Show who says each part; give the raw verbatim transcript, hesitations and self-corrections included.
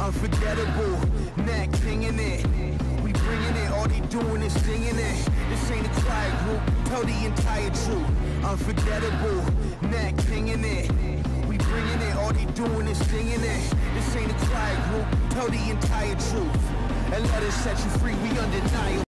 Speaker 1: unforgettable, neck pinging it. We bringing it, all they doing is singing it. This ain't a quiet group, tell the entire truth. Unforgettable, neck pinging it. We bringing it, all they doing is singing it. This ain't a quiet group, tell the entire truth. And let us set you free, we undeniable.